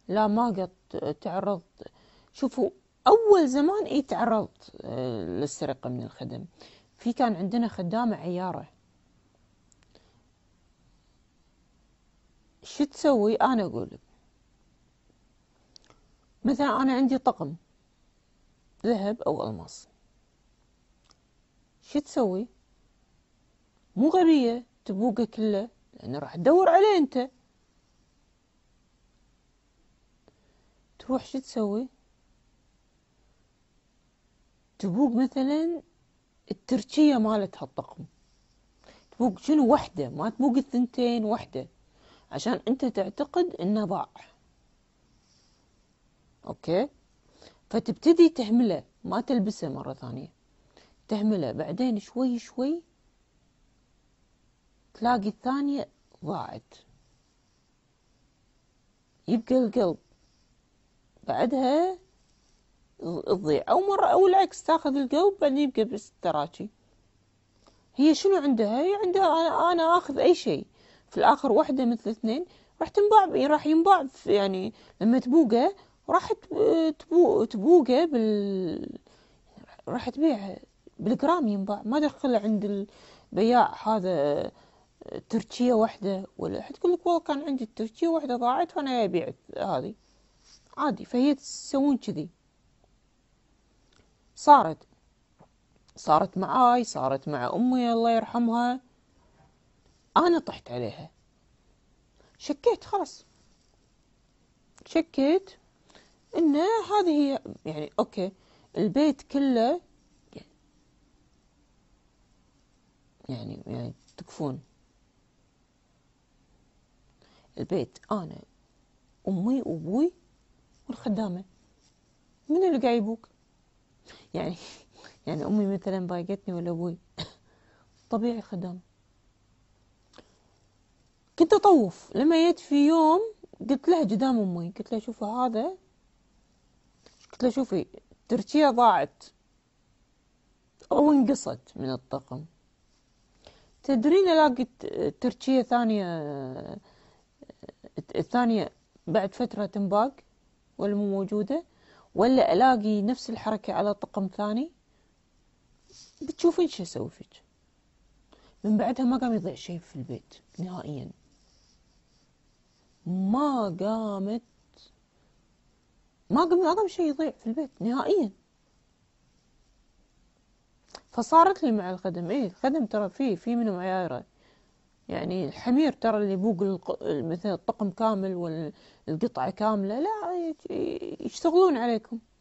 لا ما قد تعرض. شوفوا، أول زمان تعرض للسرقة من الخدم. كان عندنا خدامة عيارة. شو تسوي؟ أنا أقول مثلا أنا عندي طقم ذهب أو ألماس. شو تسوي؟ مو غبية تبوقه كله، لأن راح تدور عليه أنت. تروح شو تسوي؟ تبوق مثلا التركية مالت هالطقم. تبوق شنو؟ وحدة، ما تبوق الثنتين، وحدة، عشان أنت تعتقد إنه ضاع. أوكي؟ فتبتدي تهمله، ما تلبسه مرة ثانية، تهمله. بعدين شوي شوي تلاقي الثانية ضاعت، يبقى القلب بعدها تضيع. أو مرة أو العكس، تاخذ القلب بعدين يبقى بس التراكي. هي شنو عندها؟ هي عندها أنا آخذ أي شيء في الآخر وحدة مثل اثنين راح تنباع، راح ينباع يعني لما تبوقه راح تبوقه راح تبيعه بالجرام، ينباع. ما دخل عند البياع هذا تركية واحدة، ولا حتقول لك والله كان عندي التركية واحدة ضاعت وأنا أبيع هذه عادي. فهي تسوون كذي. صارت صارت معاي، صارت مع أمي الله يرحمها. أنا طحت عليها، شكيت خلاص، شكيت إن هذه هي. يعني أوكي، البيت كله يعني تكفون البيت، أنا أمي وأبوي والخدامة. من اللي قاعد يبوك يعني؟ يعني أمي مثلا ضايقتني ولا أبوي؟ طبيعي خدامة. كنت أطوف لما جيت في يوم، قلت لها قدام أمي، قلت لها شوفي هذا، قلت لها شوفي تركيا ضاعت أو انقصت من الطقم. تدرين ألاقي تركيا ثانية، الثانية بعد فترة تنباق ولا مو موجودة، ولا ألاقي نفس الحركة على طقم ثاني. بتشوفين شو أسوي فيك. من بعدها ما قام يضيع شيء في البيت نهائيا، ما قامت ما قام شيء يضيع في البيت نهائيا. فصارت لي مع الخدم. الخدم ترى في منهم عيايرة. يعني الحمير ترى اللي يبوق مثلا الطقم كامل والقطعة كاملة، لا يشتغلون عليكم.